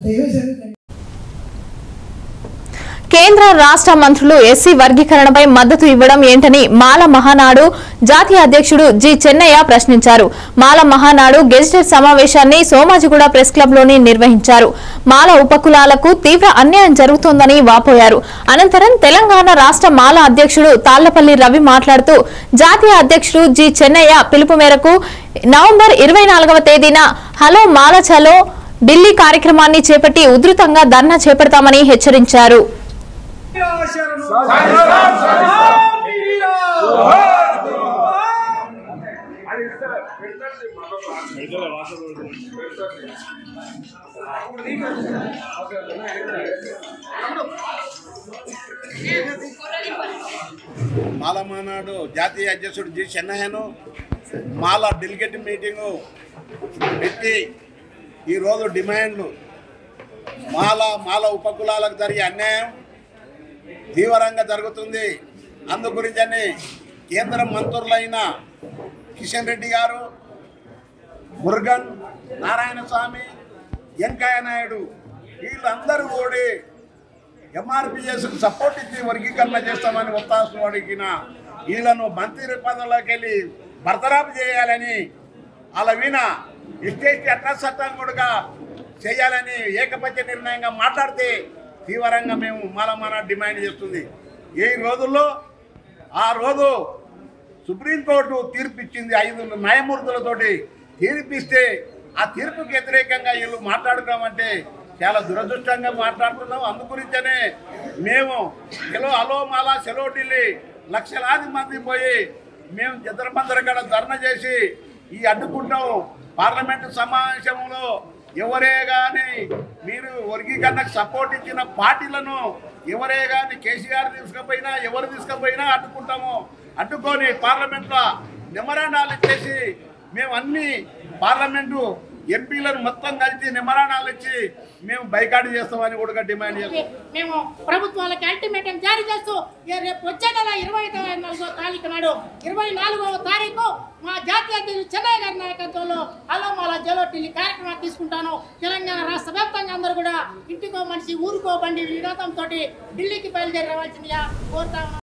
కేంద్ర రాష్ట్ర మంత్రులు ఎస్సీ వర్గీకరణపై మద్దతు ఇవ్వడం ఏంటని మాల మహానాడు జాతీయ అధ్యక్షుడు జి చెన్నయ్య ప్రశ్నించారు. మాల మహానాడు గెజిటెడ్ సమావేశాన్ని సోమాజిగూడ ప్రెస్ క్లబ్ లోని నిర్వహించారు. మాల ఉపకులాలకు తీవ్ర అన్యాయం జరుగుతోందని వాపోయారు. అనంతరం తెలంగాణ రాష్ట్ర మాల అధ్యక్షుడు తాళ్లపల్లి రవి మాట్లాడుతూ జాతీయ అధ్యక్షుడు జి చెన్నయ్య పిలుపు మేరకు నవంబర్ 24వ తేదీన హలో మాల చలో ఢిల్లీ కార్యక్రమాన్ని చేపట్టి ఉధృతంగా ధర్నా చేపడతామని హెచ్చరించారు. మాల మహానాడు జాతీయ అధ్యక్షుడు జి చెన్నయ్యను మాల డెలిగేట్ మీటింగు పెట్టి ఈరోజు డిమాండ్లు మాల ఉపకులాలకు జరిగే అన్యాయం తీవ్రంగా జరుగుతుంది. అందు గురించని కేంద్ర మంత్రులైన కిషన్ రెడ్డి గారు, మురుగన్, నారాయణ స్వామి, వెంకయ్య నాయుడు వీళ్ళందరూ కూడా ఎంఆర్పిఎస్కు సపోర్ట్ ఇచ్చి వర్గీకరణ చేస్తామని ఒత్తాసు అడిగిన వీళ్ళను మంత్రి పదవులోకి వెళ్ళి బర్తరాపు చేయాలని వాళ్ళ విన ఎస్టీ అట్రాస్ చట్టం కూడా చేయాలని ఏకపక్ష నిర్ణయంగా మాట్లాడితే తీవ్రంగా మేము మాల డిమాండ్ చేస్తుంది. ఈ రోజుల్లో ఆ రోజు సుప్రీంకోర్టు తీర్పు ఇచ్చింది. 5 న్యాయమూర్తులతోటి తీర్పిస్తే ఆ తీర్పుకి వ్యతిరేకంగా వీళ్ళు మాట్లాడుకోమంటే చాలా దురదృష్టంగా మాట్లాడుతున్నాం. అందుగురించనే మేము హలో మాల సెలో ఢిల్లీ లక్షలాది మంది పోయి మేము జంతర్ కాడ ధర్నా చేసి ఈ అడ్డుకుంటాం. పార్లమెంటు సమావేశంలో ఎవరే కానీ మీరు వర్గీకరణకు సపోర్ట్ ఇచ్చిన పార్టీలను ఎవరే కానీ కేసీఆర్ తీసుకుపోయినా ఎవరు తీసుకుపోయినా అడ్డుకుంటాము. అడ్డుకొని పార్లమెంట్లో నిమరణాలు ఇచ్చేసి మేము అన్ని పార్లమెంటు ఎంపీలను మొత్తం కలిసి నిమరణాలు ఇచ్చి మేము బైకాట్ చేస్తామని కూడా డిమాండ్ చేస్తాం. మేము ప్రభుత్వాలకు అల్టిమేటం జారీ చేస్తూ రేపు వచ్చే నెల 24వ తారీఖు నాడు 24వ తారీఖు మా జాతీయ అధ్యక్షుడు చెన్నయ్య గారి నాయకత్వంలో హలో మాల జలో ఢిల్లీ కార్యక్రమాన్ని తీసుకుంటాను. తెలంగాణ రాష్ట్ర వ్యాప్తంగా అందరూ కూడా ఇంటికో మనిషి ఊరుకో బండి నినాదంతో ఢిల్లీకి బయలుదేరి రావాల్సిందిగా కోరుతా